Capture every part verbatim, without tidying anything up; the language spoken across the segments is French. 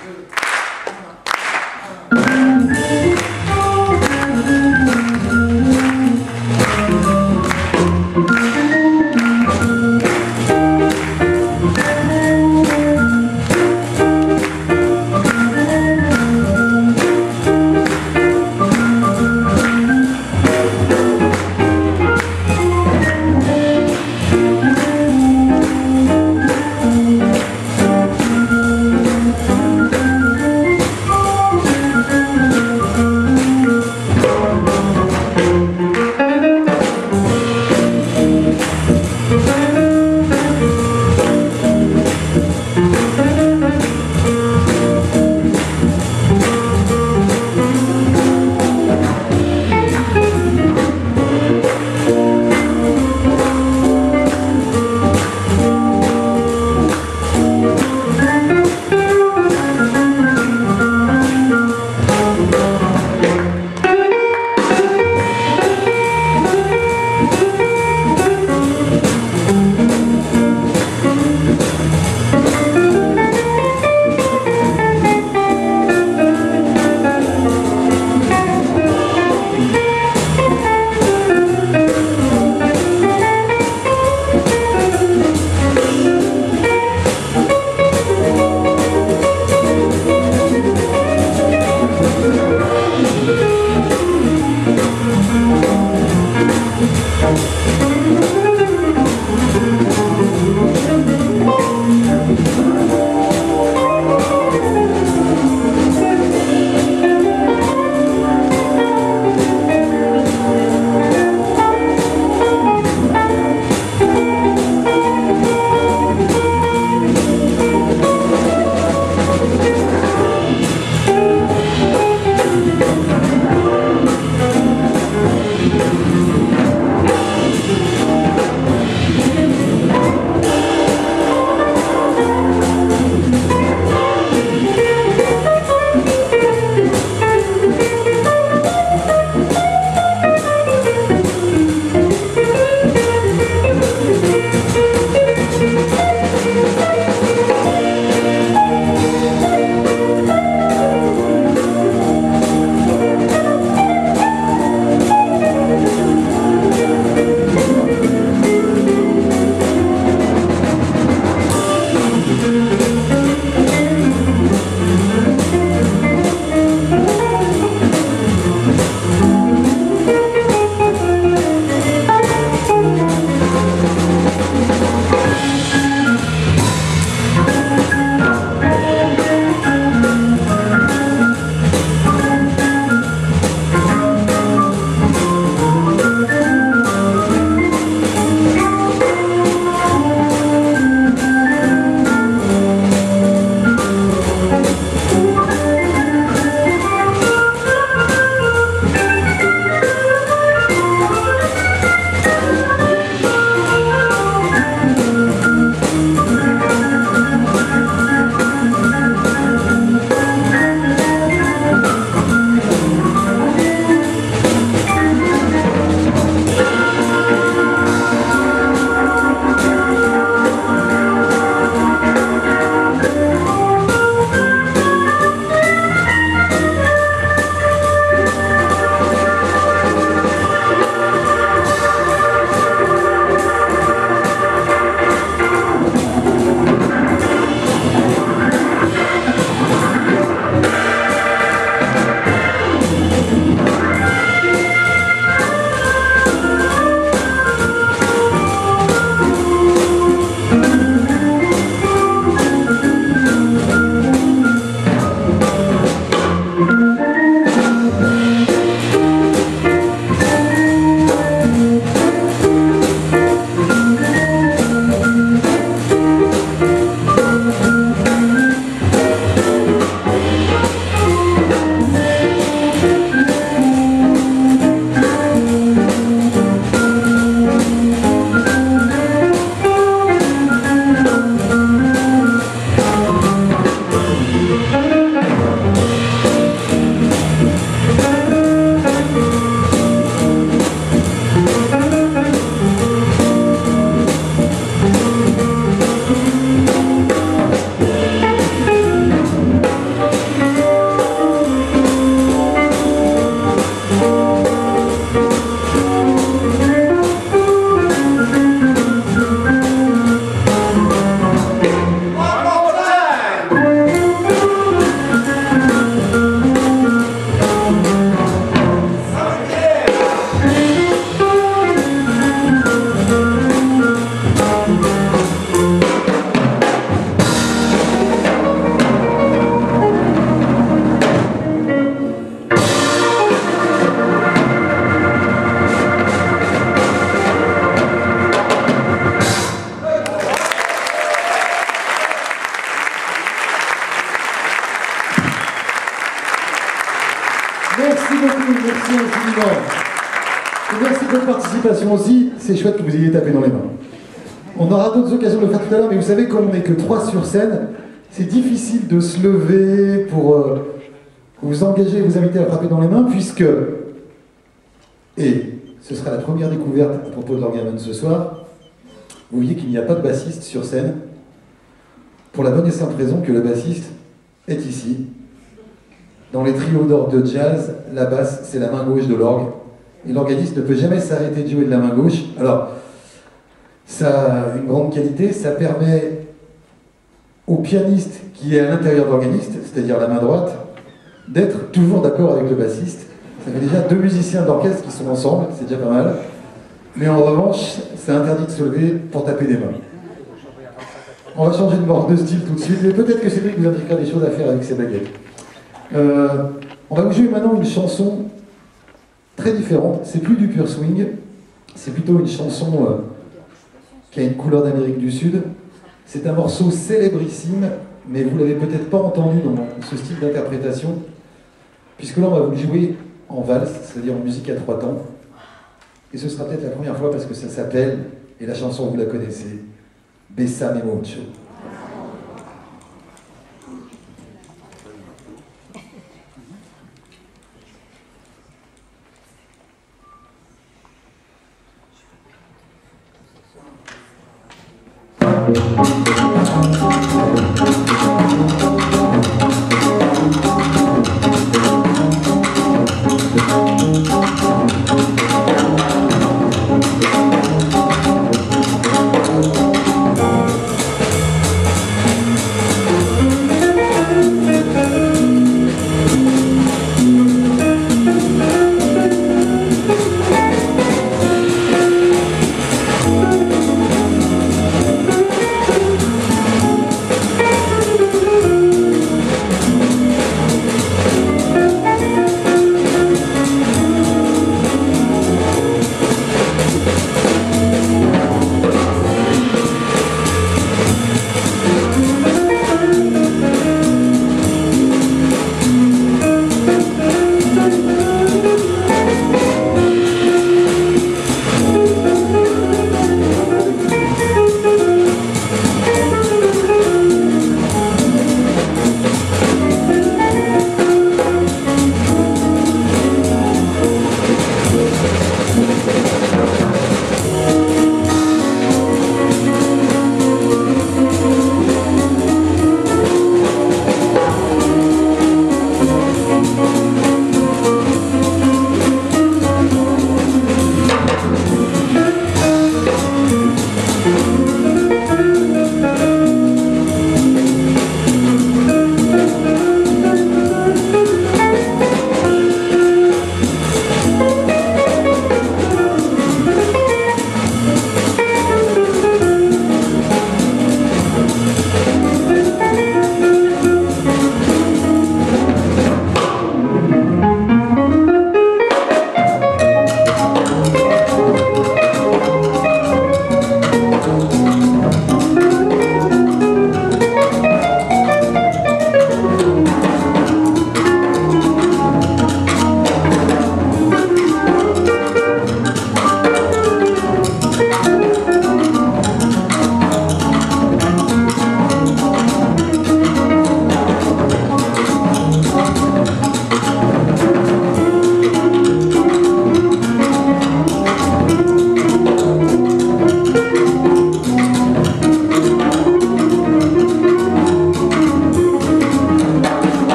Thank Absolument. Et merci de votre participation aussi. C'est chouette que vous ayez tapé dans les mains. On aura d'autres occasions de le faire tout à l'heure, mais vous savez, comme on n'est que trois sur scène, c'est difficile de se lever pour euh, vous engager et vous inviter à frapper dans les mains, puisque, et ce sera la première découverte à propos de l'Organon ce soir, vous voyez qu'il n'y a pas de bassiste sur scène, pour la bonne et simple raison que le bassiste est ici. Dans les trios d'orgue de jazz, la basse, c'est la main gauche de l'orgue, et l'organiste ne peut jamais s'arrêter de jouer de la main gauche. Alors, ça a une grande qualité, ça permet au pianiste qui est à l'intérieur de l'organiste, c'est-à-dire la main droite, d'être toujours d'accord avec le bassiste. Ça fait déjà deux musiciens d'orchestre qui sont ensemble, c'est déjà pas mal. Mais en revanche, c'est interdit de se lever pour taper des mains. On va changer de bord de style tout de suite, mais peut-être que Cédric vous indiquera des choses à faire avec ses baguettes. Euh, on va vous jouer maintenant une chanson très différente. C'est plus du pur swing, c'est plutôt une chanson euh, qui a une couleur d'Amérique du Sud. C'est un morceau célébrissime, mais vous l'avez peut-être pas entendu dans ce style d'interprétation, puisque là on va vous le jouer en valse, c'est-à-dire en musique à trois temps. Et ce sera peut-être la première fois parce que ça s'appelle, et la chanson vous la connaissez, Bésame Mucho.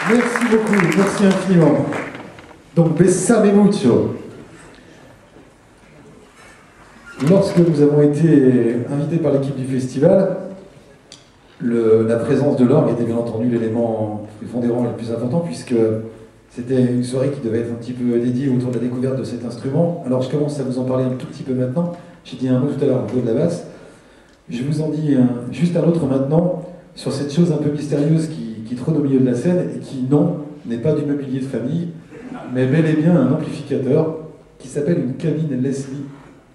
Merci beaucoup, merci infiniment. Donc, Bessame mucho. Lorsque nous avons été invités par l'équipe du festival, le, la présence de l'orgue était bien entendu l'élément prépondérant le plus important, puisque c'était une soirée qui devait être un petit peu dédiée autour de la découverte de cet instrument. Alors je commence à vous en parler un tout petit peu maintenant. J'ai dit un mot tout à l'heure au niveau de la basse. Je vous en dis un, juste un autre maintenant sur cette chose un peu mystérieuse qui, qui trône au milieu de la scène et qui, non, n'est pas du mobilier de famille, mais bel et bien un amplificateur qui s'appelle une cabine Leslie.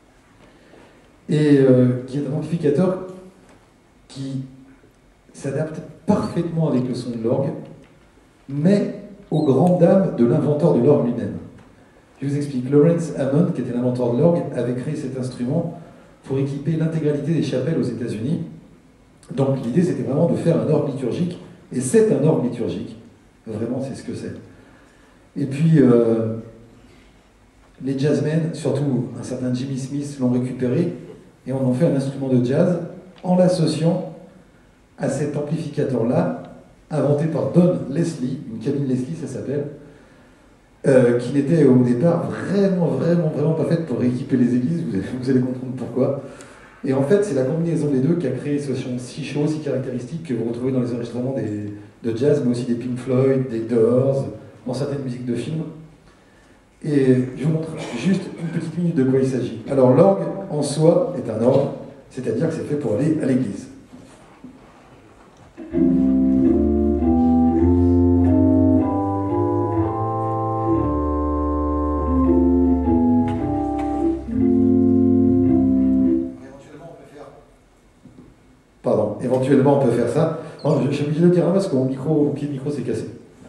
Et euh, qui est un amplificateur qui s'adapte parfaitement avec le son de l'orgue, mais aux grandes dames de l'inventeur de l'orgue lui-même. Je vous explique. Lawrence Hammond, qui était l'inventeur de l'orgue, avait créé cet instrument pour équiper l'intégralité des chapelles aux États-Unis. Donc l'idée, c'était vraiment de faire un orgue liturgique, et c'est un orgue liturgique. Vraiment, c'est ce que c'est. Et puis, euh, les jazzmen, surtout un certain Jimmy Smith, l'ont récupéré, et on en fait un instrument de jazz en l'associant à cet amplificateur-là, inventé par Don Leslie, une cabine Leslie, ça s'appelle, euh, qui n'était au départ vraiment, vraiment, vraiment pas faite pour équiper les églises, vous allez, vous allez comprendre pourquoi. Et en fait, c'est la combinaison des deux qui a créé ce son si chaud, si caractéristique, que vous retrouvez dans les enregistrements des, de jazz, mais aussi des Pink Floyd, des Doors, dans certaines musiques de films. Et je vous montre juste une petite minute de quoi il s'agit. Alors l'orgue en soi est un orgue, c'est-à-dire que c'est fait pour aller à l'église. Pardon, éventuellement on peut faire ça. Non, je, je suis obligé de le dire hein, parce que mon, micro, mon pied de micro s'est cassé.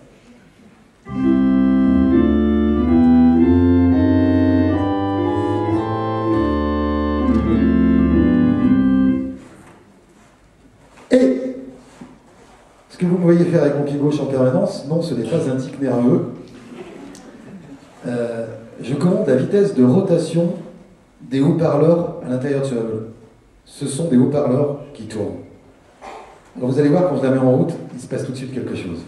Et ce que vous me voyez faire avec mon pied gauche en permanence, non, ce n'est pas un tic nerveux. Euh, je commande la vitesse de rotation des haut-parleurs à l'intérieur de ce meuble. Ce sont des haut-parleurs qui tournent. Alors vous allez voir, quand je la mets en route, il se passe tout de suite quelque chose.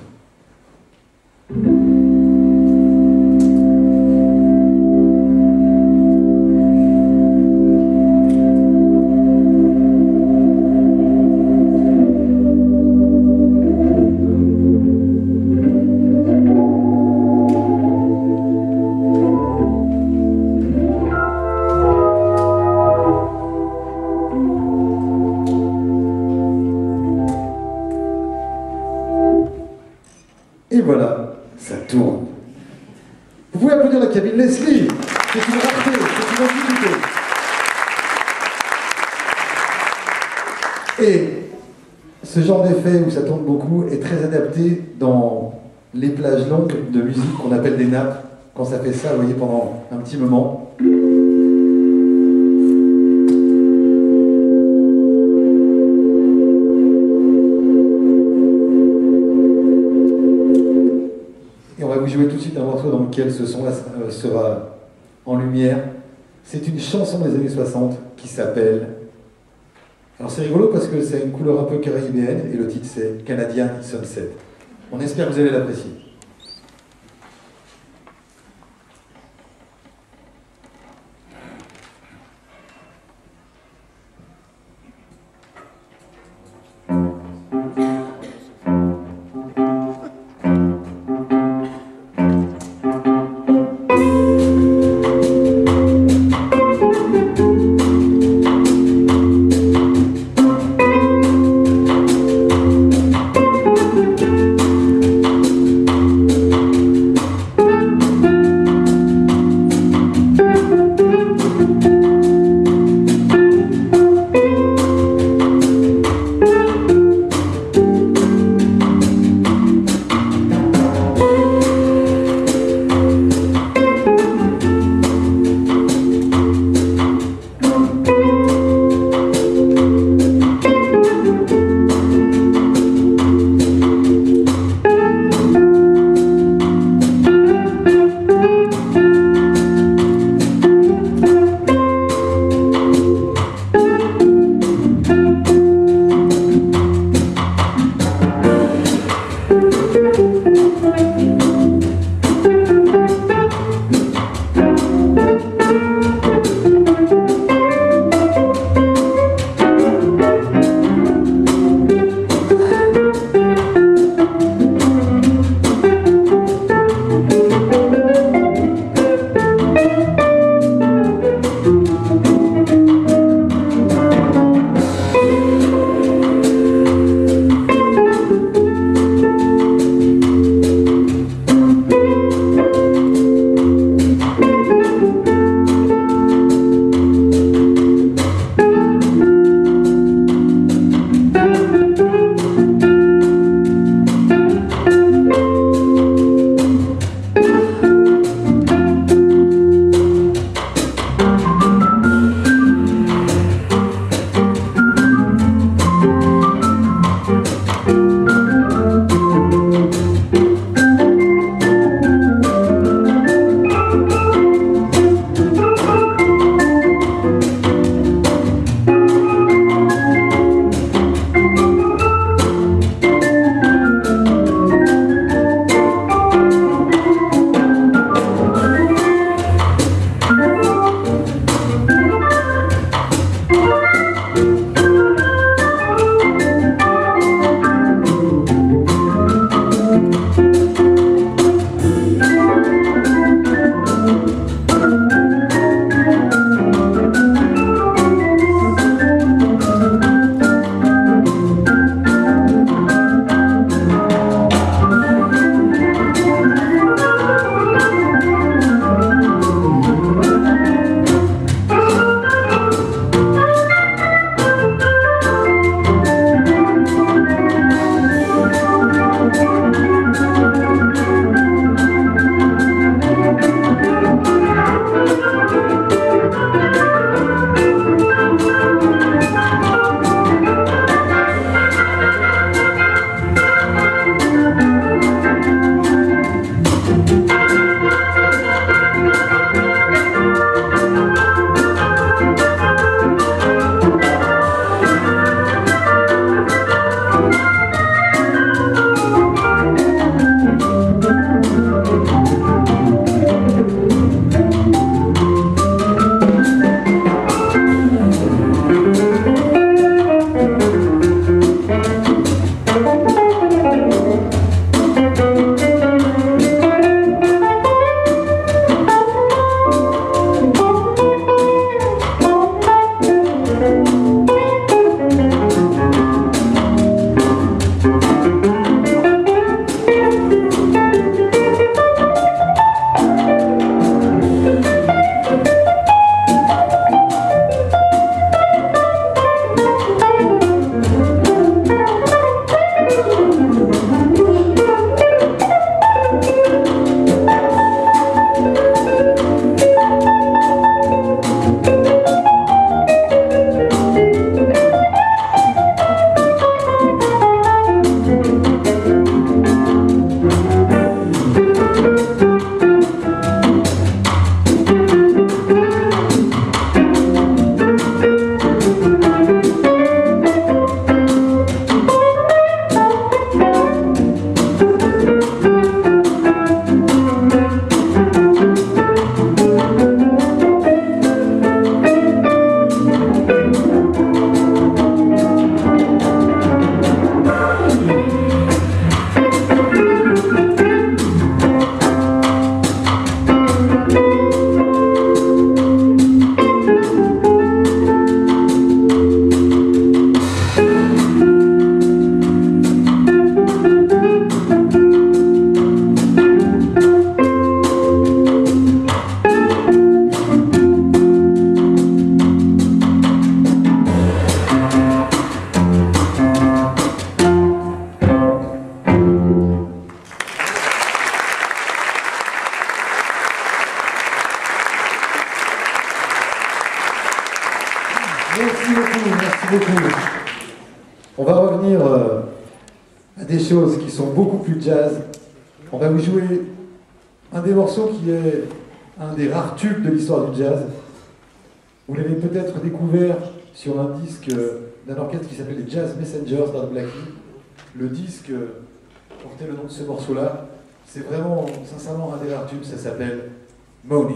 Et voilà, ça tourne. Vous pouvez applaudir la cabine Leslie, c'est une rareté, c'est une antiquité. Et ce genre d'effet où ça tourne beaucoup est très adapté dans les plages longues de musique qu'on appelle des nappes. Quand ça fait ça, vous voyez, pendant un petit moment. Vous jouez tout de suite un morceau dans lequel ce son-là sera en lumière. C'est une chanson des années soixante qui s'appelle... Alors c'est rigolo parce que c'est une couleur un peu caribéenne et le titre c'est Canadian Sunset. On espère que vous allez l'apprécier. On va revenir euh, à des choses qui sont beaucoup plus jazz. On va vous jouer un des morceaux qui est un des rares tubes de l'histoire du jazz. Vous l'avez peut-être découvert sur un disque d'un orchestre qui s'appelle les Jazz Messengers d'Art Blakey. Le disque portait le nom de ce morceau-là. C'est vraiment, sincèrement, un des rares tubes, ça s'appelle Money.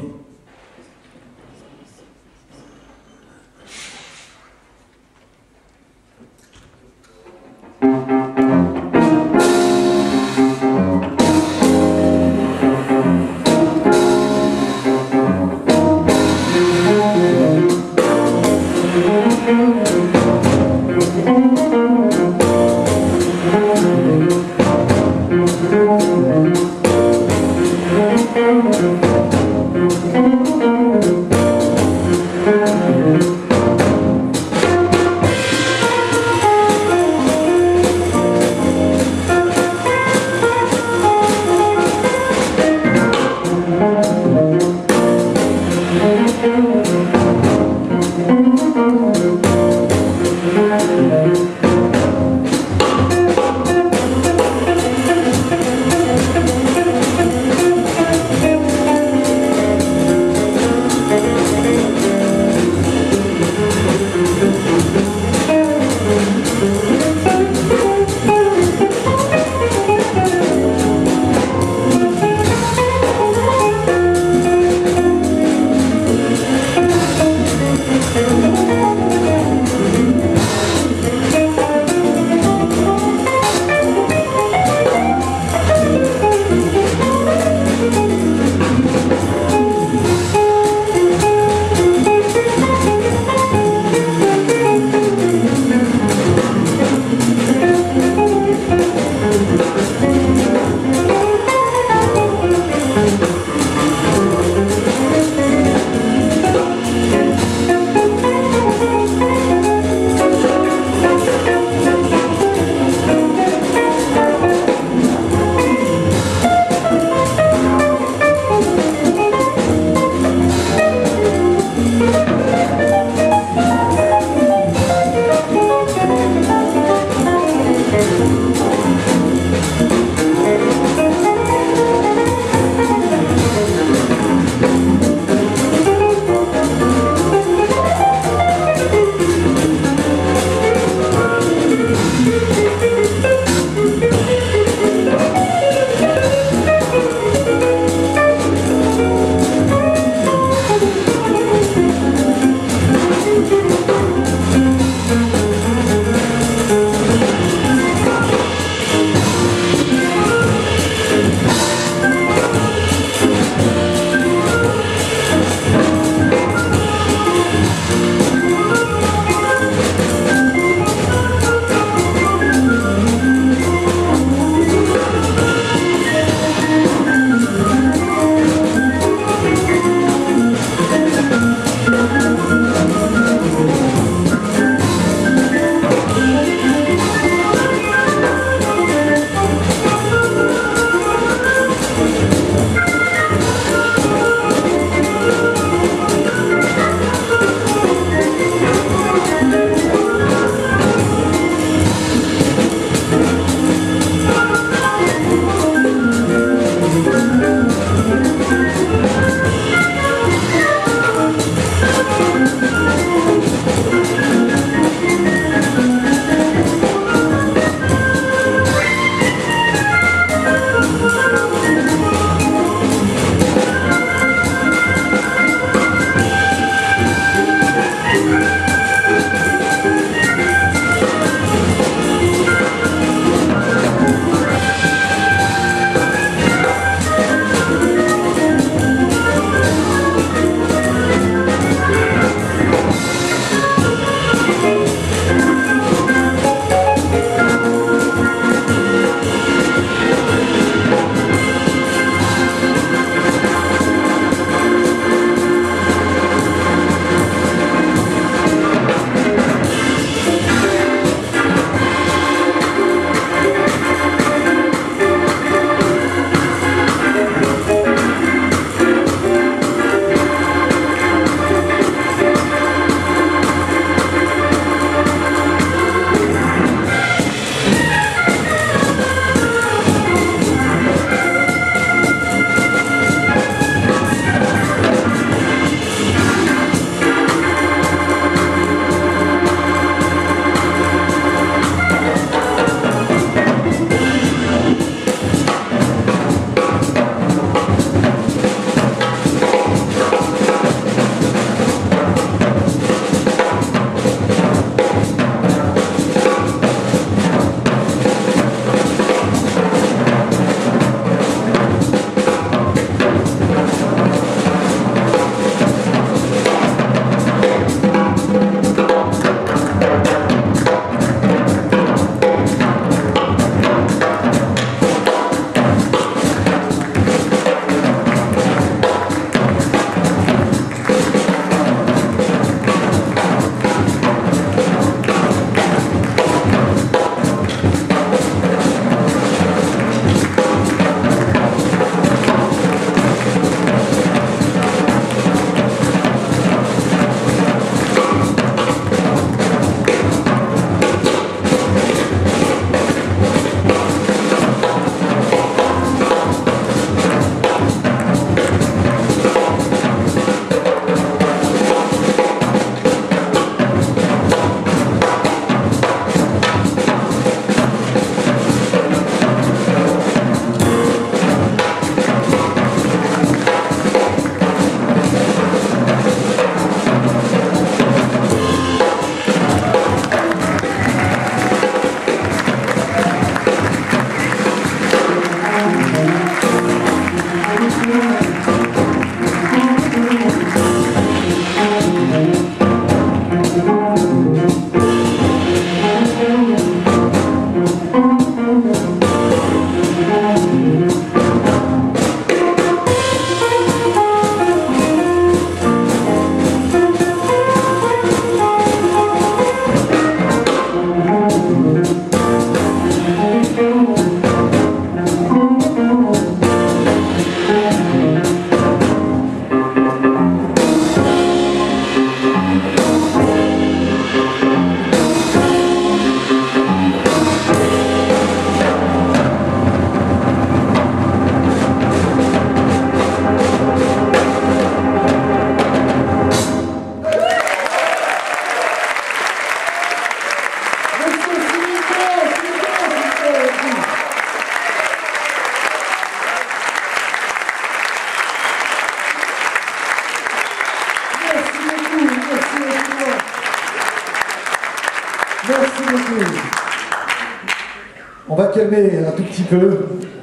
On va calmer un tout petit peu.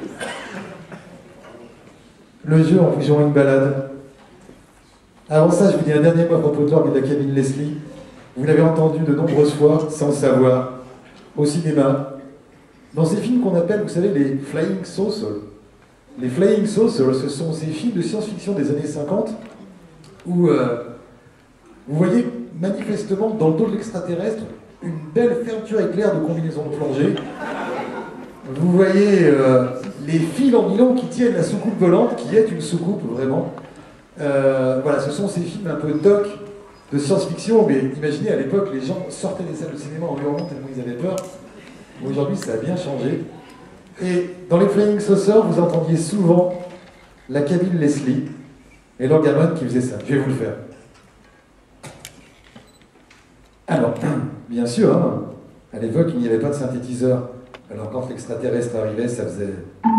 Le jeu en vous jouant une balade. Avant ça, je vous dis un dernier mot à propos de l'orgue et de la cabine Leslie. Vous l'avez entendu de nombreuses fois, sans le savoir, au cinéma, dans ces films qu'on appelle, vous savez, les Flying Saucers. Les Flying Saucers, ce sont ces films de science-fiction des années cinquante où euh, vous voyez manifestement dans le dos de l'extraterrestre une belle fermeture éclair de combinaison de plongée. Vous voyez euh, les fils en nylon qui tiennent la soucoupe volante, qui est une soucoupe vraiment. Euh, voilà, ce sont ces films un peu doc de science-fiction, mais imaginez à l'époque, les gens sortaient des salles de cinéma en hurlant tellement ils avaient peur. Aujourd'hui, ça a bien changé. Et dans les Flying Saucers, vous entendiez souvent la cabine Leslie et l'orgamone qui faisait ça. Je vais vous le faire. Alors, bien sûr, hein, à l'époque, il n'y avait pas de synthétiseur. Alors quand l'extraterrestre arrivait, ça faisait...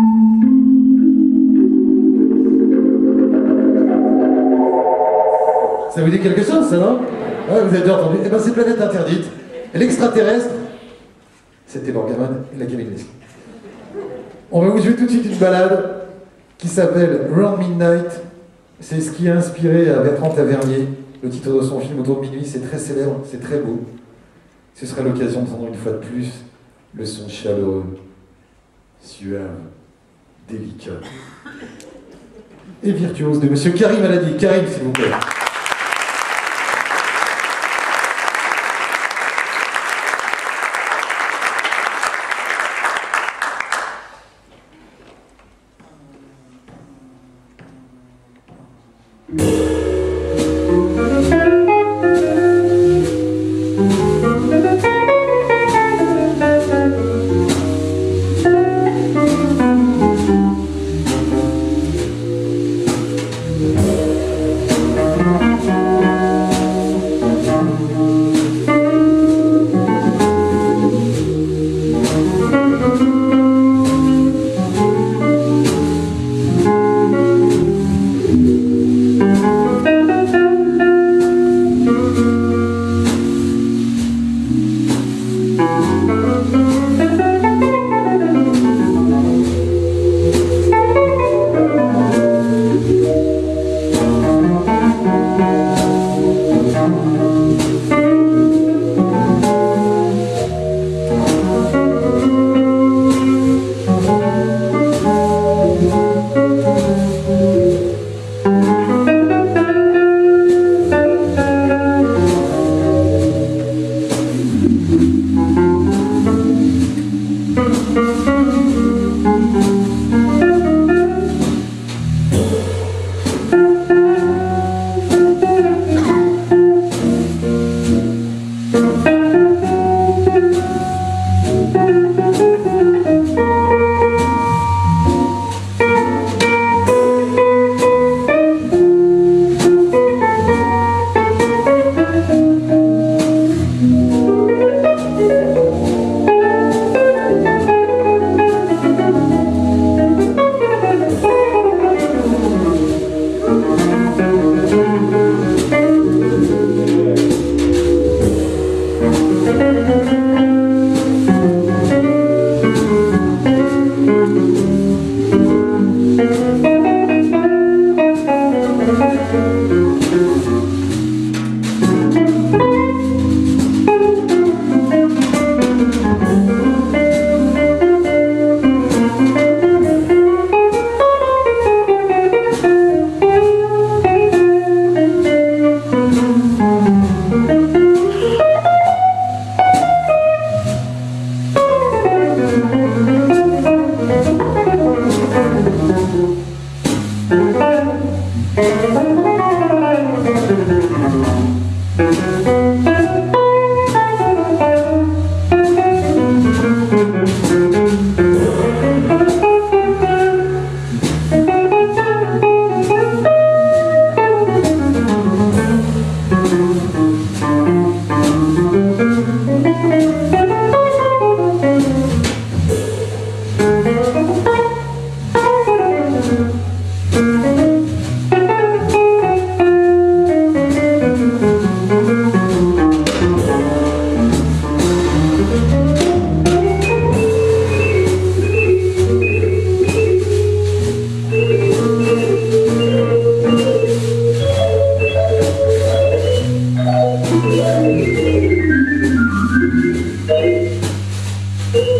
Ça vous dit quelque chose, ça, non? Ouais, vous avez déjà entendu. Eh bien, c'est Planète Interdite. Et l'extraterrestre, c'était l'orgamone et la cabine Leslie. On va vous jouer tout de suite une balade qui s'appelle Round Midnight. C'est ce qui a inspiré à Bertrand Tavernier. Le titre de son film Autour de minuit, c'est très célèbre, c'est très beau. Ce sera l'occasion d'entendre une fois de plus le son chaleureux, suave, délicat et virtuose de Monsieur Karim Aladi. Karim, s'il vous plaît.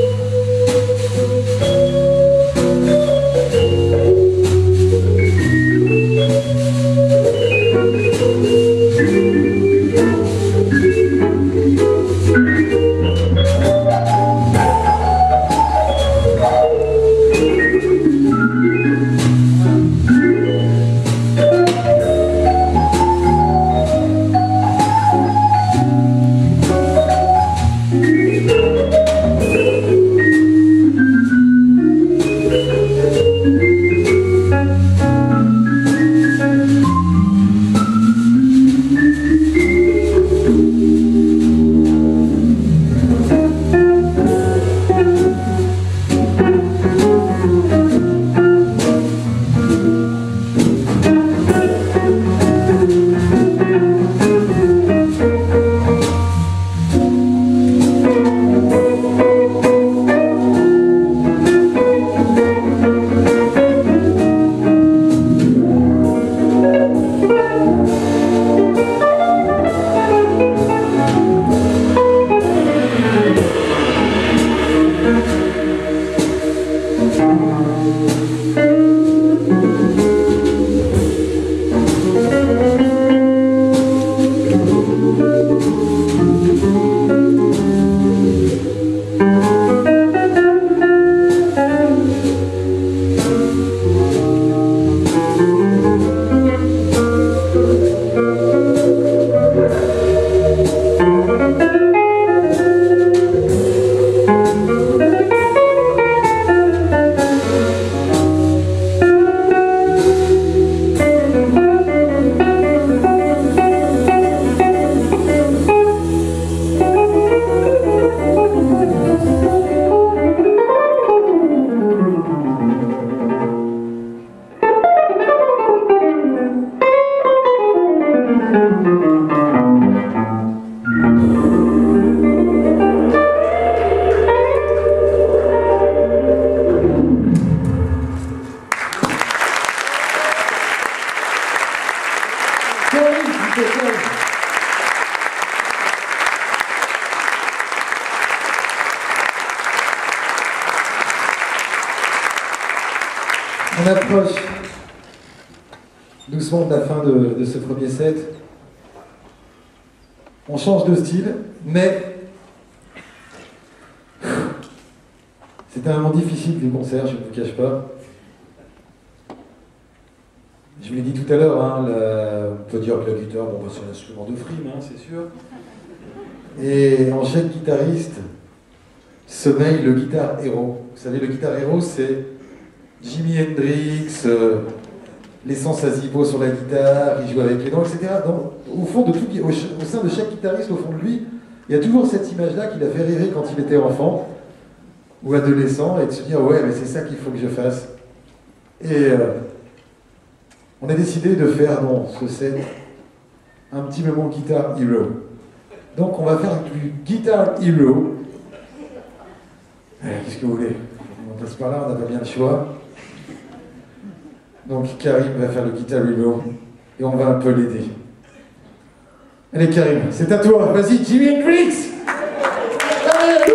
On approche doucement de la fin de, de ce premier set. On change de style, mais c'est un moment difficile du concert, je ne vous cache pas. Je vous l'ai dit tout à l'heure, hein, la... on peut dire que la guitare, bon, c'est un instrument de frime, hein, c'est sûr. Et en chaque guitariste sommeille le guitar héros. Vous savez, le guitar héros, c'est Jimi Hendrix, euh, les sons Azibo sur la guitare, il joue avec les dents, et cetera. Donc, au fond de tout, au, au sein de chaque guitariste, au fond de lui, il y a toujours cette image-là qui l'a fait rêver quand il était enfant ou adolescent, et de se dire ouais, mais c'est ça qu'il faut que je fasse. Et euh, on a décidé de faire dans ce set un petit moment Guitar Hero. Donc on va faire du Guitar Hero. Qu'est-ce que vous voulez? On passe par là, on n'a pas bien le choix. Donc Karim va faire le Guitar Hero et on va un peu l'aider. Allez Karim, c'est à toi, vas-y, Jimi Hendrix. Allez,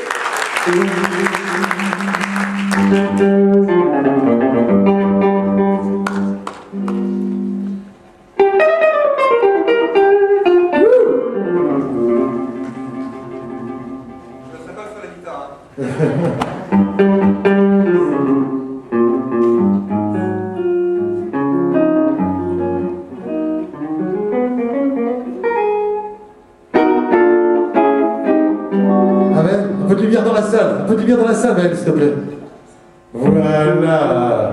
un peu de lumière dans la salle, un peu de lumière dans la salle, Mel, s'il te plaît. Voilà.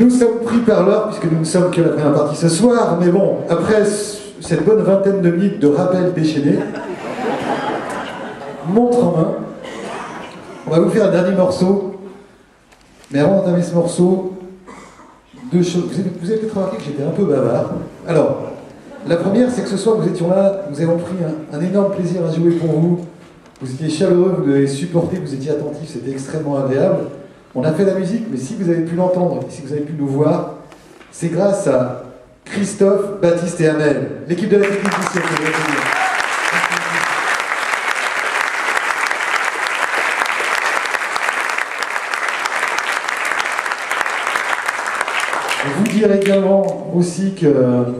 Nous sommes pris par l'heure, puisque nous ne sommes que la première partie ce soir, mais bon, après cette bonne vingtaine de minutes de rappel déchaîné, montre en main, on va vous faire un dernier morceau, mais avant d'entamer ce morceau, deux choses. Vous avez, vous avez peut-être remarqué que j'étais un peu bavard. Alors, la première, c'est que ce soir, nous étions là, nous avons pris un, un énorme plaisir à jouer pour vous. Vous étiez chaleureux, vous avez supporté, vous étiez attentifs, c'était extrêmement agréable. On a fait la musique, mais si vous avez pu l'entendre, si vous avez pu nous voir, c'est grâce à Christophe, Baptiste et Amel, l'équipe de la technique du siècle. Vous dire également aussi que,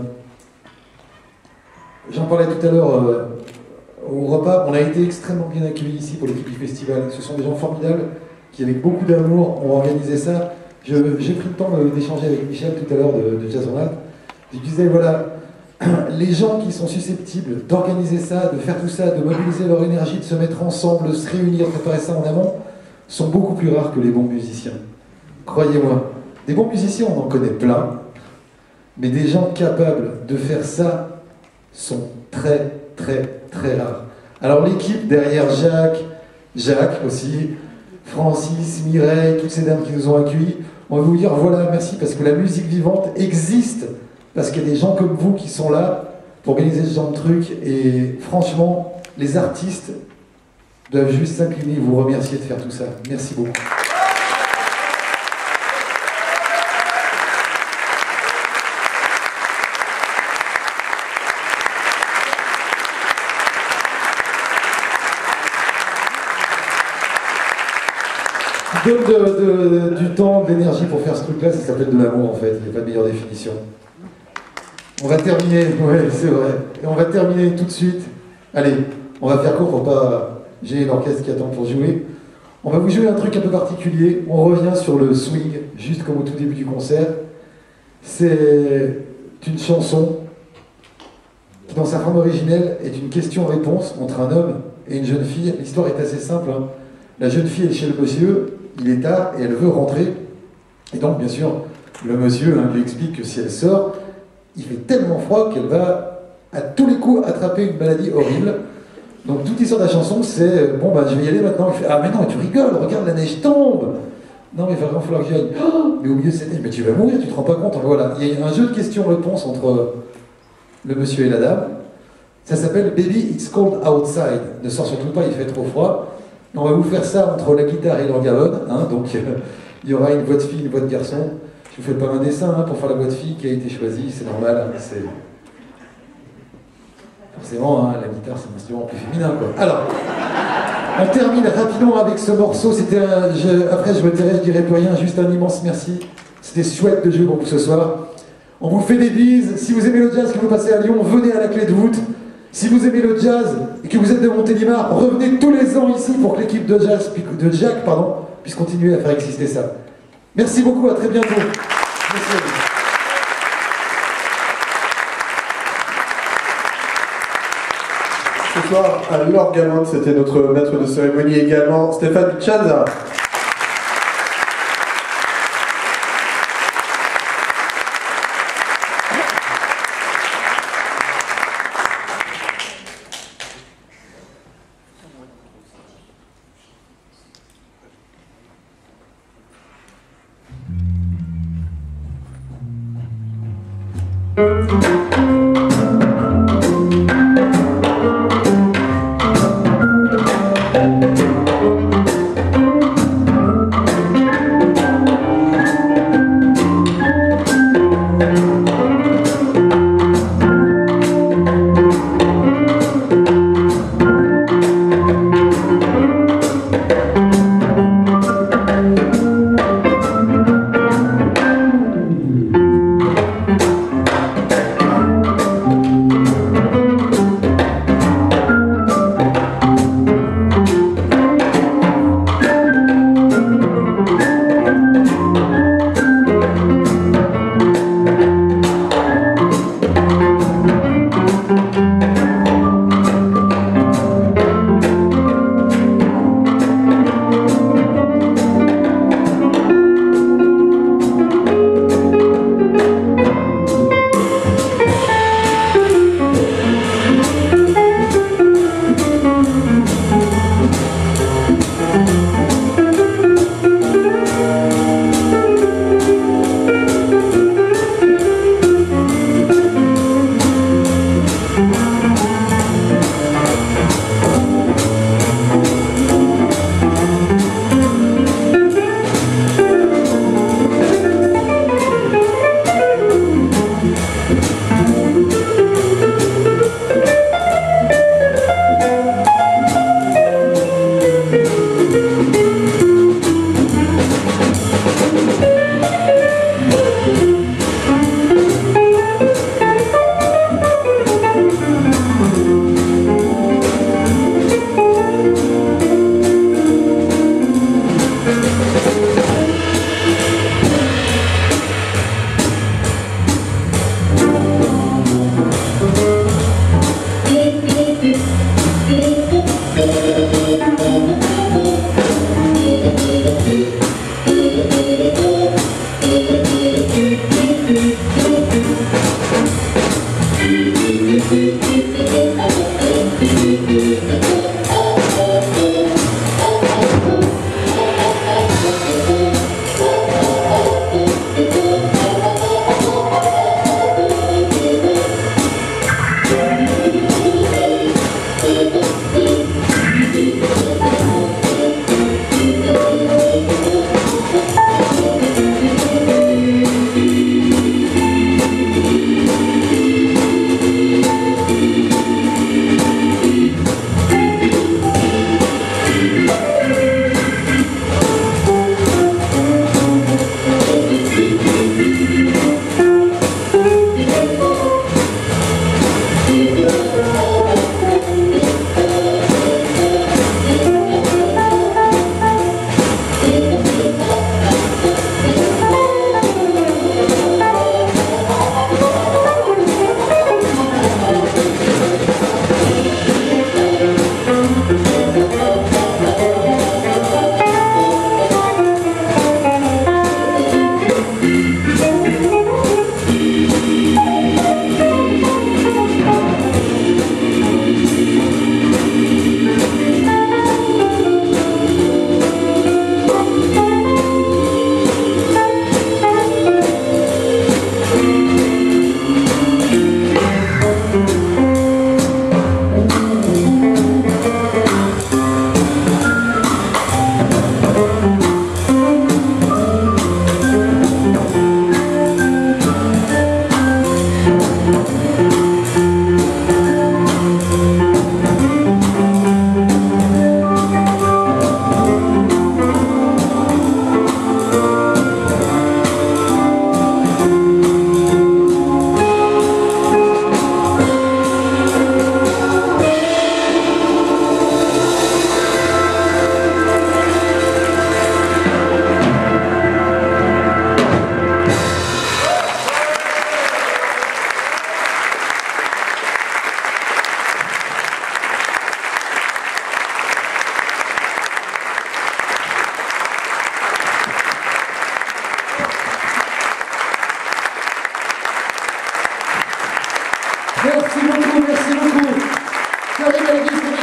j'en parlais tout à l'heure euh, au repas, on a été extrêmement bien accueillis ici pour l'équipe du festival. Ce sont des gens formidables qui, avec beaucoup d'amour, ont organisé ça. J'ai pris le temps d'échanger avec Michel tout à l'heure de, de Jazz Roulette. Je disais, voilà, les gens qui sont susceptibles d'organiser ça, de faire tout ça, de mobiliser leur énergie, de se mettre ensemble, de se réunir, de préparer ça en amont, sont beaucoup plus rares que les bons musiciens. Croyez-moi. Des bons musiciens, on en connaît plein, mais des gens capables de faire ça sont très, très, très rares. Alors l'équipe derrière Jacques, Jacques aussi, Francis, Mireille, toutes ces dames qui nous ont accueillis, on va vous dire voilà, merci, parce que la musique vivante existe, parce qu'il y a des gens comme vous qui sont là pour organiser ce genre de trucs, et franchement, les artistes doivent juste s'incliner et vous remercier de faire tout ça. Merci beaucoup. Donne de, de, du temps, de l'énergie pour faire ce truc-là, ça s'appelle de l'amour en fait, il n'y a pas de meilleure définition. On va terminer, ouais, c'est vrai, et on va terminer tout de suite. Allez, on va faire court pour pas gêner l'orchestre qui attend pour jouer. On va vous jouer un truc un peu particulier, on revient sur le swing, juste comme au tout début du concert. C'est une chanson qui, dans sa forme originelle, est une question-réponse entre un homme et une jeune fille. L'histoire est assez simple, hein. La jeune fille est chez le monsieur, il est tard et elle veut rentrer. Et donc, bien sûr, le monsieur hein, lui explique que si elle sort, il fait tellement froid qu'elle va à tous les coups attraper une maladie horrible. Donc, toute l'histoire de la chanson, c'est bon, bah, je vais y aller maintenant. Il fait ah, mais non, tu rigoles, regarde, la neige tombe. Non, mais il va vraiment falloir que j'y aille. Oh, mais au milieu de cette neige, mais tu vas mourir, tu te rends pas compte. Voilà, il y a un jeu de questions-réponses entre le monsieur et la dame. Ça s'appelle Baby, it's cold outside. Ne sors surtout pas, il fait trop froid. On va vous faire ça entre la guitare et l'orgavone, hein, donc euh, il y aura une voix de fille, une voix de garçon. Je vous fais pas un dessin hein, pour faire la voix de fille qui a été choisie, c'est normal. Hein, c'est... Forcément, hein, la guitare c'est un instrument plus féminin, quoi. Alors, on termine rapidement avec ce morceau. C'était un, je, après je me tairai, je dirai plus rien, juste un immense merci. C'était chouette de jouer pour vous ce soir. On vous fait des bises. Si vous aimez le jazz, que vous passez à Lyon, venez à la Clé de Voûte. Si vous aimez le jazz et que vous êtes de Montélimar, revenez tous les ans ici pour que l'équipe de, jazz, de Jack pardon, puisse continuer à faire exister ça. Merci beaucoup, à très bientôt. Merci à vous. Ce soir, à l'orgamante, c'était notre maître de cérémonie également, Stéphane Chanza.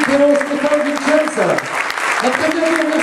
Stéphane Vincenza. À très bientôt.